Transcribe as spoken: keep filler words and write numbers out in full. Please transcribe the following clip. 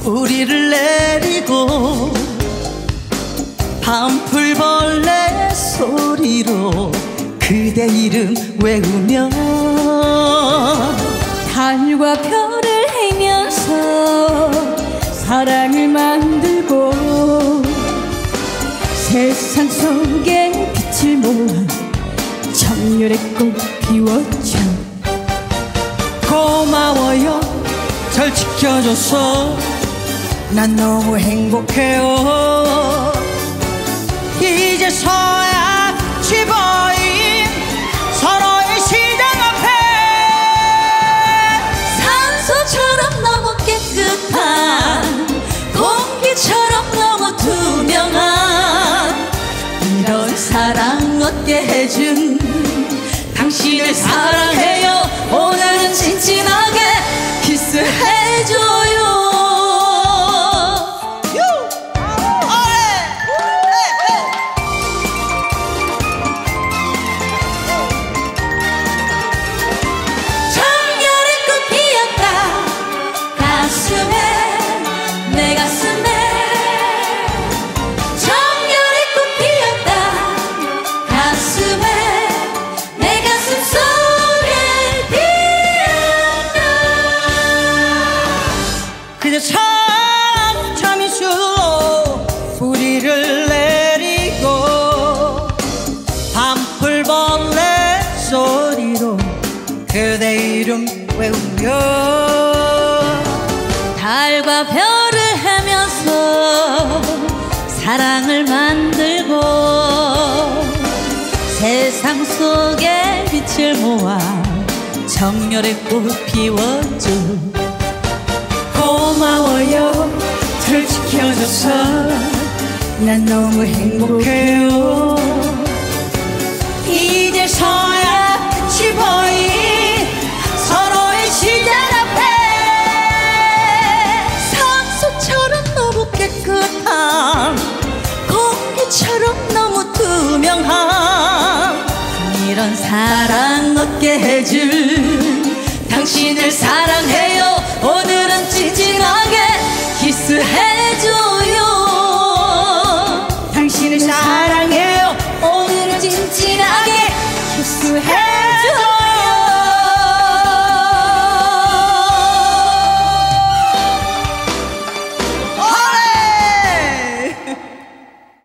우리를 내리고 밤풀벌레 소리로 그대 이름 외우며 달과 별을 헤면서 사랑을 만들고 세상 속에 빛을 모아 정열의 꽃 피웠죠. 고마워요 절 지켜줘서 난 너무 행복해요. 이제서야 빛이 보인 서로의 시장 앞에 산소처럼 너무 깨끗한 공기처럼 너무 투명한 이런 사랑 얻게 해준 당신을 사랑해요. 오늘은 진진하게 키스해줘요. 정열의 꽃 피었다 가슴에 내 가슴에 정열의 꽃 피었다 가슴에 내 가슴 속에 피었다. 그대 참 참이슬로 뿌리를 내리고 밤풀벌레 소리로 그대 이름 외우며 달과 별을 헤면서 사랑을 만들고 세상 속에 빛을 모아 정열의 꽃 피웠죠. 고마워요 절 지켜줘서 난 너무 행복해요. 이제서야 빛이 보인 서로의 시장 앞에 산소처럼 너무 깨끗한 공기처럼 너무 투명한 이런 사랑 얻게 해줄 당신을 사랑해요. 오늘은 진진하게 키스해줘요. 당신을 사랑해요. 오늘은 진진하게 키스해